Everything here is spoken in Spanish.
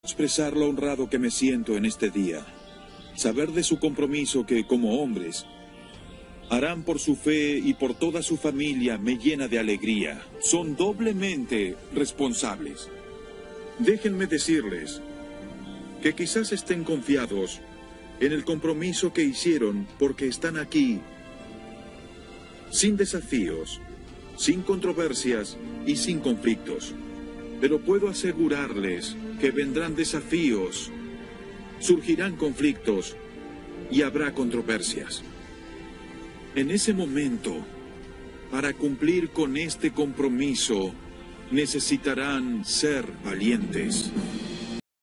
expresar lo honrado que me siento en este día. Saber de su compromiso que, como hombres, harán por su fe y por toda su familia me llena de alegría. Son doblemente responsables. Déjenme decirles que quizás estén confiados en el compromiso que hicieron porque están aquí sin desafíos, sin controversias y sin conflictos. Pero puedo asegurarles que vendrán desafíos, surgirán conflictos y habrá controversias. En ese momento, para cumplir con este compromiso, necesitarán ser valientes.